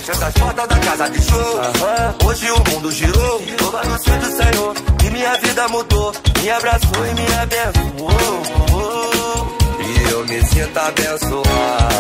fechando as portas da casa de show. Hoje o mundo girou, louva no Senhor do Senhor, e minha vida mudou, me abraçou e me abençoou. E eu me sinto abençoado.